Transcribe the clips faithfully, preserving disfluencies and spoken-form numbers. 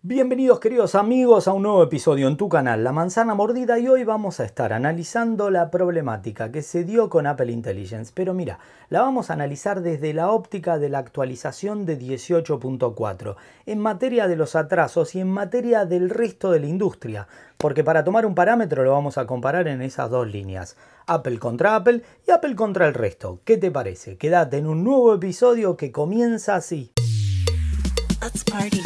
Bienvenidos queridos amigos a un nuevo episodio en tu canal La Manzana Mordida, y hoy vamos a estar analizando la problemática que se dio con Apple Intelligence, pero mira, la vamos a analizar desde la óptica de la actualización de dieciocho punto cuatro, en materia de los atrasos y en materia del resto de la industria, porque para tomar un parámetro lo vamos a comparar en esas dos líneas, Apple contra Apple y Apple contra el resto. ¿Qué te parece? Quédate en un nuevo episodio que comienza así. Let's party.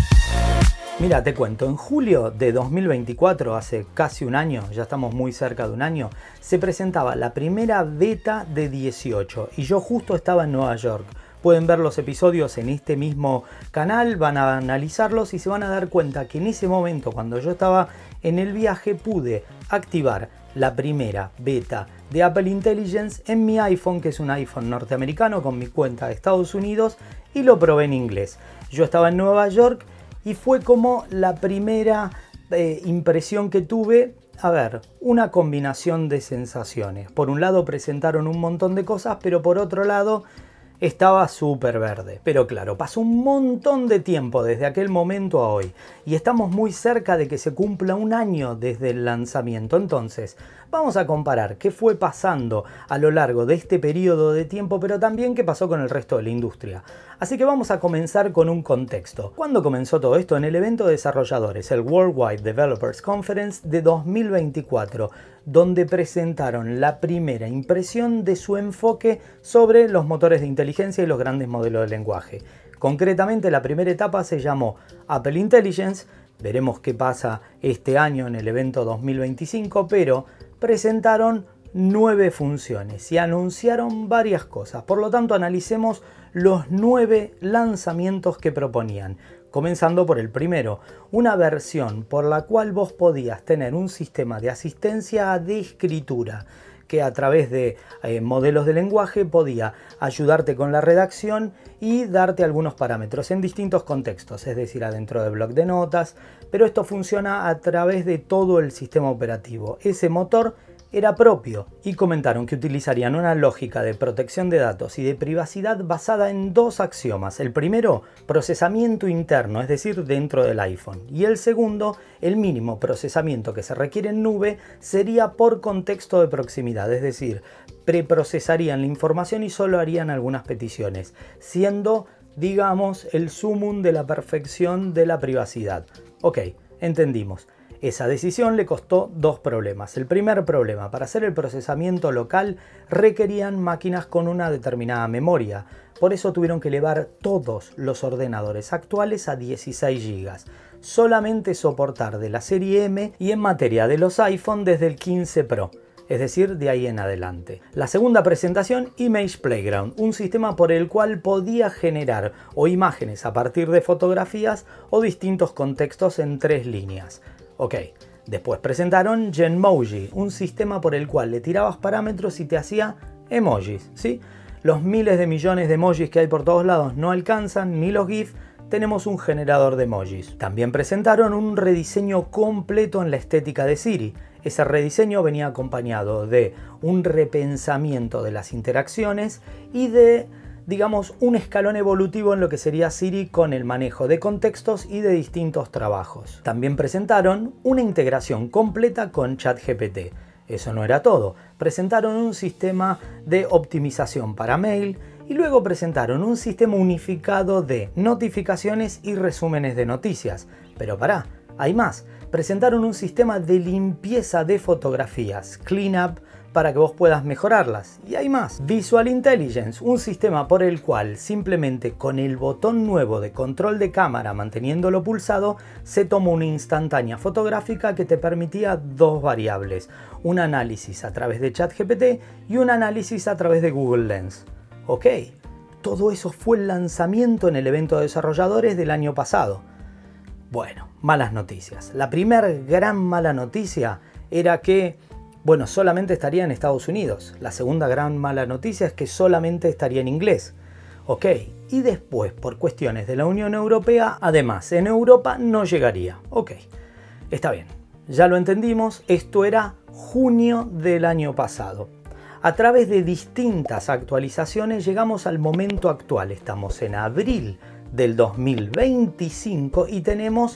Mira, te cuento, en julio de dos mil veinticuatro, hace casi un año, ya estamos muy cerca de un año, se presentaba la primera beta de dieciocho y yo justo estaba en Nueva York. Pueden ver los episodios en este mismo canal, van a analizarlos y se van a dar cuenta que en ese momento, cuando yo estaba en el viaje, pude activar la primera beta de Apple Intelligence en mi iPhone, que es un iPhone norteamericano con mi cuenta de Estados Unidos, y lo probé en inglés. Yo estaba en Nueva York y fue como la primera eh, impresión que tuve. A ver, una combinación de sensaciones. Por un lado presentaron un montón de cosas, pero por otro lado estaba súper verde. Pero claro, pasó un montón de tiempo desde aquel momento a hoy y estamos muy cerca de que se cumpla un año desde el lanzamiento. Entonces, vamos a comparar qué fue pasando a lo largo de este periodo de tiempo, pero también qué pasó con el resto de la industria. Así que vamos a comenzar con un contexto. ¿Cuándo comenzó todo esto? En el evento de desarrolladores, el Worldwide Developers Conference de dos mil veinticuatro, donde presentaron la primera impresión de su enfoque sobre los motores de inteligencia y los grandes modelos de lenguaje. Concretamente, la primera etapa se llamó Apple Intelligence. Veremos qué pasa este año en el evento dos mil veinticinco, pero presentaron nueve funciones y anunciaron varias cosas. Por lo tanto, analicemos los nueve lanzamientos que proponían. Comenzando por el primero, una versión por la cual vos podías tener un sistema de asistencia de escritura que a través de eh, modelos de lenguaje podía ayudarte con la redacción y darte algunos parámetros en distintos contextos, es decir, adentro de bloc de notas, pero esto funciona a través de todo el sistema operativo. Ese motor era propio y comentaron que utilizarían una lógica de protección de datos y de privacidad basada en dos axiomas. El primero, procesamiento interno, es decir, dentro del iPhone. Y el segundo, el mínimo procesamiento que se requiere en nube sería por contexto de proximidad, es decir, preprocesarían la información y solo harían algunas peticiones, siendo, digamos, el sumum de la perfección de la privacidad. Ok, entendimos. Esa decisión le costó dos problemas. El primer problema, para hacer el procesamiento local requerían máquinas con una determinada memoria. Por eso tuvieron que elevar todos los ordenadores actuales a dieciséis gigas. Solamente soportar de la serie M y en materia de los iPhone desde el quince Pro. Es decir, de ahí en adelante. La segunda presentación, Image Playground, un sistema por el cual podía generar o imágenes a partir de fotografías o distintos contextos en tres líneas. Ok, después presentaron Genmoji, un sistema por el cual le tirabas parámetros y te hacía emojis, ¿sí? Los miles de millones de emojis que hay por todos lados no alcanzan, ni los GIF, tenemos un generador de emojis. También presentaron un rediseño completo en la estética de Siri. Ese rediseño venía acompañado de un repensamiento de las interacciones y de, digamos, un escalón evolutivo en lo que sería Siri con el manejo de contextos y de distintos trabajos. También presentaron una integración completa con ChatGPT. Eso no era todo. Presentaron un sistema de optimización para mail y luego presentaron un sistema unificado de notificaciones y resúmenes de noticias. Pero pará, hay más. Presentaron un sistema de limpieza de fotografías, cleanup, para que vos puedas mejorarlas. Y hay más. Visual Intelligence, un sistema por el cual simplemente con el botón nuevo de control de cámara manteniéndolo pulsado se tomó una instantánea fotográfica que te permitía dos variables, un análisis a través de ChatGPT y un análisis a través de Google Lens. Ok, todo eso fue el lanzamiento en el evento de desarrolladores del año pasado. Bueno, malas noticias. La primera gran mala noticia era que bueno, solamente estaría en Estados Unidos. La segunda gran mala noticia es que solamente estaría en inglés. Ok, y después, por cuestiones de la Unión Europea, además, en Europa no llegaría. Ok, está bien, ya lo entendimos, esto era junio del año pasado. A través de distintas actualizaciones llegamos al momento actual. Estamos en abril del dos mil veinticinco y tenemos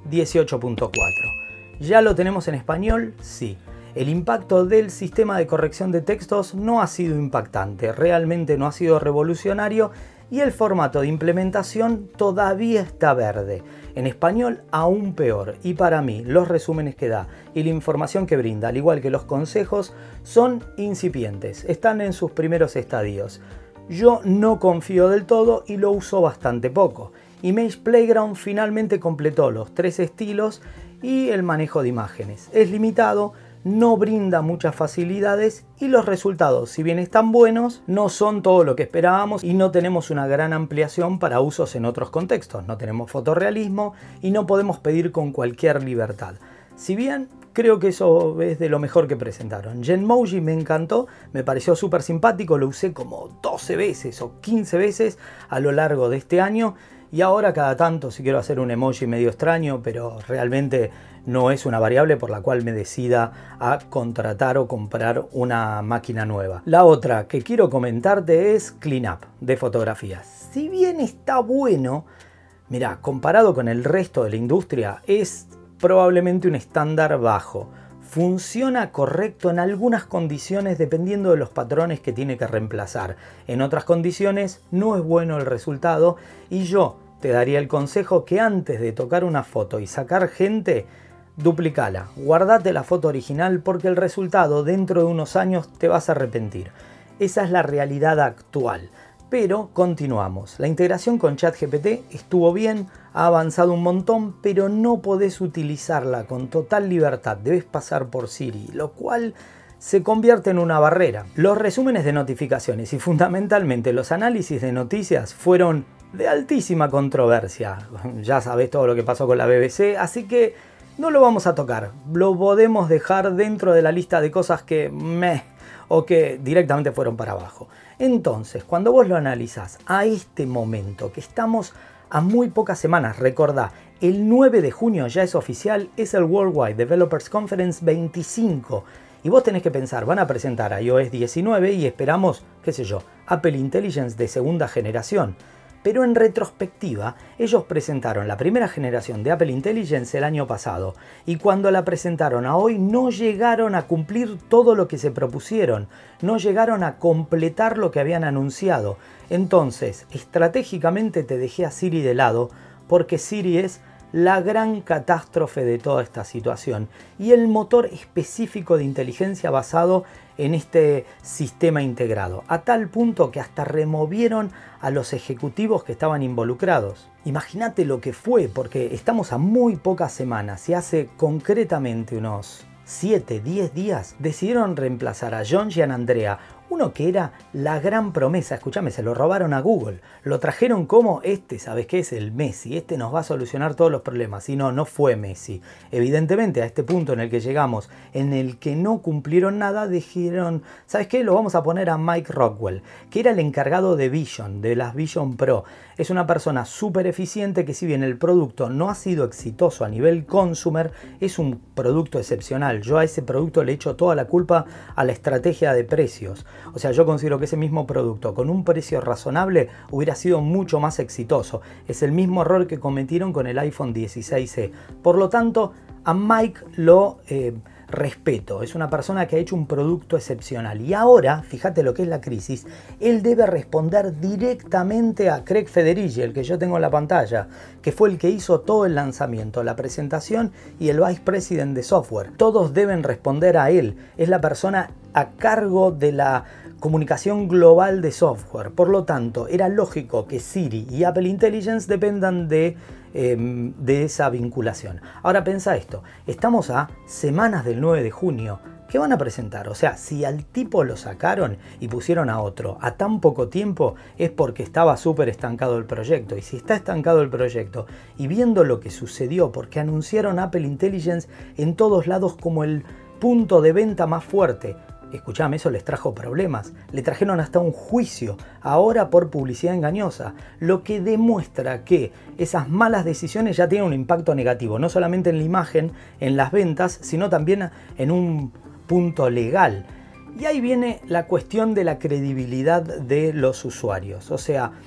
dieciocho punto cuatro. ¿Ya lo tenemos en español? Sí. El impacto del sistema de corrección de textos no ha sido impactante, realmente no ha sido revolucionario y el formato de implementación todavía está verde. En español aún peor, y para mí los resúmenes que da y la información que brinda, al igual que los consejos, son incipientes, están en sus primeros estadios. Yo no confío del todo y lo uso bastante poco. Image Playground finalmente completó los tres estilos y el manejo de imágenes. Es limitado, no brinda muchas facilidades y los resultados, si bien están buenos, no son todo lo que esperábamos y no tenemos una gran ampliación para usos en otros contextos. No tenemos fotorrealismo y no podemos pedir con cualquier libertad. Si bien creo que eso es de lo mejor que presentaron. Genmoji me encantó, me pareció súper simpático, lo usé como doce veces o quince veces a lo largo de este año. Y ahora cada tanto si quiero hacer un emoji medio extraño, pero realmente no es una variable por la cual me decida a contratar o comprar una máquina nueva. La otra que quiero comentarte es Cleanup de fotografías. Si bien está bueno, mira, comparado con el resto de la industria, es probablemente un estándar bajo. Funciona correcto en algunas condiciones dependiendo de los patrones que tiene que reemplazar. En otras condiciones no es bueno el resultado y yo te daría el consejo que antes de tocar una foto y sacar gente, duplicala. Guardate la foto original porque el resultado dentro de unos años te vas a arrepentir. Esa es la realidad actual. Pero continuamos. La integración con ChatGPT estuvo bien, ha avanzado un montón, pero no podés utilizarla con total libertad. Debes pasar por Siri, lo cual se convierte en una barrera. Los resúmenes de notificaciones y fundamentalmente los análisis de noticias fueron de altísima controversia. Ya sabés todo lo que pasó con la B B C, así que no lo vamos a tocar. Lo podemos dejar dentro de la lista de cosas que meh, o que directamente fueron para abajo. Entonces, cuando vos lo analizás a este momento, que estamos a muy pocas semanas, recordá, el nueve de junio ya es oficial, es el Worldwide Developers Conference veinticinco. Y vos tenés que pensar, van a presentar a iOS diecinueve y esperamos, qué sé yo, Apple Intelligence de segunda generación. Pero en retrospectiva, ellos presentaron la primera generación de Apple Intelligence el año pasado y cuando la presentaron a hoy no llegaron a cumplir todo lo que se propusieron, no llegaron a completar lo que habían anunciado. Entonces, estratégicamente te dejé a Siri de lado porque Siri es la gran catástrofe de toda esta situación y el motor específico de inteligencia basado en este sistema integrado, a tal punto que hasta removieron a los ejecutivos que estaban involucrados. Imagínate lo que fue, porque estamos a muy pocas semanas y hace concretamente unos siete, diez días decidieron reemplazar a John y a Andrea, uno que era la gran promesa. Escúchame, se lo robaron a Google, lo trajeron como este, ¿sabes qué es? El Messi, este nos va a solucionar todos los problemas. Y no, no fue Messi. Evidentemente a este punto en el que llegamos, en el que no cumplieron nada, dijeron, ¿sabes qué? Lo vamos a poner a Mike Rockwell, que era el encargado de Vision, de las Vision Pro. Es una persona súper eficiente que si bien el producto no ha sido exitoso a nivel consumer, es un producto excepcional. Yo a ese producto le echo toda la culpa a la estrategia de precios. O sea, yo considero que ese mismo producto con un precio razonable hubiera sido mucho más exitoso. Es el mismo error que cometieron con el iPhone dieciséis E. Por lo tanto, a Mike lo eh, respeto. Es una persona que ha hecho un producto excepcional. Y ahora, fíjate lo que es la crisis, él debe responder directamente a Craig Federighi, el que yo tengo en la pantalla, que fue el que hizo todo el lanzamiento, la presentación y el Vice President de software. Todos deben responder a él. Es la persona a cargo de la comunicación global de software. Por lo tanto, era lógico que Siri y Apple Intelligence dependan de, eh, de esa vinculación. Ahora pensa esto, estamos a semanas del nueve de junio. ¿Qué van a presentar? O sea, si al tipo lo sacaron y pusieron a otro a tan poco tiempo es porque estaba súper estancado el proyecto. Y si está estancado el proyecto y viendo lo que sucedió, porque anunciaron Apple Intelligence en todos lados como el punto de venta más fuerte, escuchame, eso les trajo problemas, le trajeron hasta un juicio, ahora por publicidad engañosa, lo que demuestra que esas malas decisiones ya tienen un impacto negativo, no solamente en la imagen, en las ventas, sino también en un punto legal. Y ahí viene la cuestión de la credibilidad de los usuarios, o sea,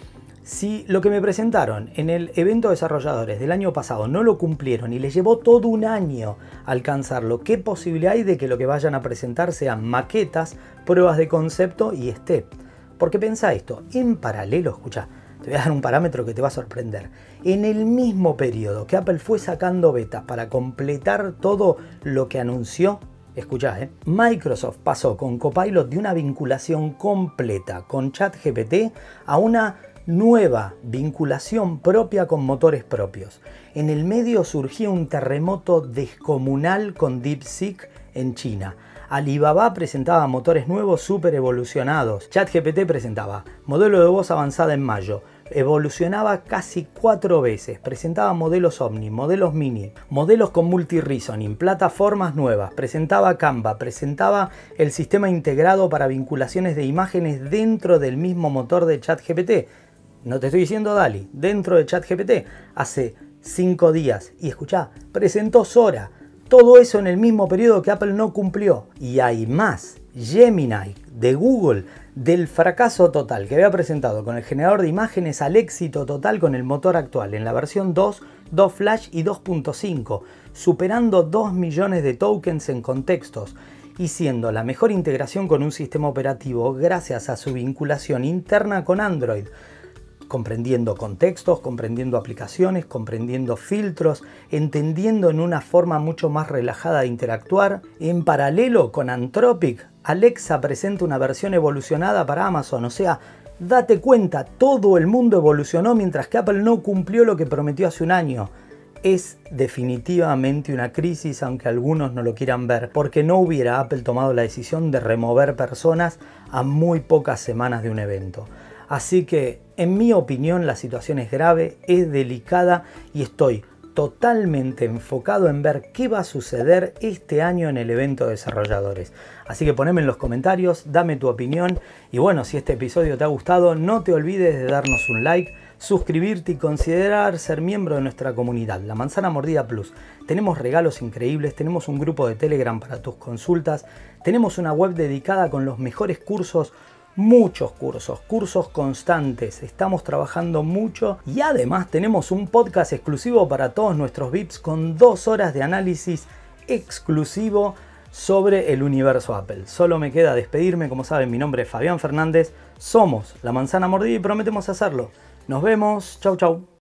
Si lo que me presentaron en el evento de desarrolladores del año pasado no lo cumplieron y les llevó todo un año alcanzarlo, ¿qué posibilidad hay de que lo que vayan a presentar sean maquetas, pruebas de concepto y step? Porque pensá esto, en paralelo, escucha, te voy a dar un parámetro que te va a sorprender. En el mismo periodo que Apple fue sacando betas para completar todo lo que anunció, escuchá, ¿eh? Microsoft pasó con Copilot de una vinculación completa con ChatGPT a una nueva vinculación propia con motores propios. En el medio surgía un terremoto descomunal con DeepSeek en China. Alibaba presentaba motores nuevos súper evolucionados. ChatGPT presentaba modelo de voz avanzada en mayo. Evolucionaba casi cuatro veces. Presentaba modelos Omni, modelos Mini, modelos con multi-reasoning, plataformas nuevas. Presentaba Canva, presentaba el sistema integrado para vinculaciones de imágenes dentro del mismo motor de ChatGPT. No te estoy diciendo DALL-E, dentro de ChatGPT, hace cinco días. Y escuchá, presentó Sora. Todo eso en el mismo periodo que Apple no cumplió. Y hay más. Gemini de Google, del fracaso total que había presentado con el generador de imágenes al éxito total con el motor actual en la versión dos, dos Flash y dos punto cinco, superando dos millones de tokens en contextos y siendo la mejor integración con un sistema operativo gracias a su vinculación interna con Android. Comprendiendo contextos, comprendiendo aplicaciones, comprendiendo filtros, entendiendo en una forma mucho más relajada de interactuar. En paralelo con Anthropic, Alexa presenta una versión evolucionada para Amazon. O sea, date cuenta, todo el mundo evolucionó mientras que Apple no cumplió lo que prometió hace un año. Es definitivamente una crisis, aunque algunos no lo quieran ver, porque no hubiera Apple tomado la decisión de remover personas a muy pocas semanas de un evento. Así que, en mi opinión, la situación es grave, es delicada y estoy totalmente enfocado en ver qué va a suceder este año en el evento de desarrolladores. Así que poneme en los comentarios, dame tu opinión y bueno, si este episodio te ha gustado, no te olvides de darnos un like, suscribirte y considerar ser miembro de nuestra comunidad, La Manzana Mordida Plus. Tenemos regalos increíbles, tenemos un grupo de Telegram para tus consultas, tenemos una web dedicada con los mejores cursos, muchos cursos, cursos constantes, estamos trabajando mucho y además tenemos un podcast exclusivo para todos nuestros V I Ps con dos horas de análisis exclusivo sobre el universo Apple. Solo me queda despedirme, como saben, mi nombre es Fabián Fernández, somos La Manzana Mordida y prometemos hacerlo. Nos vemos, chau chau.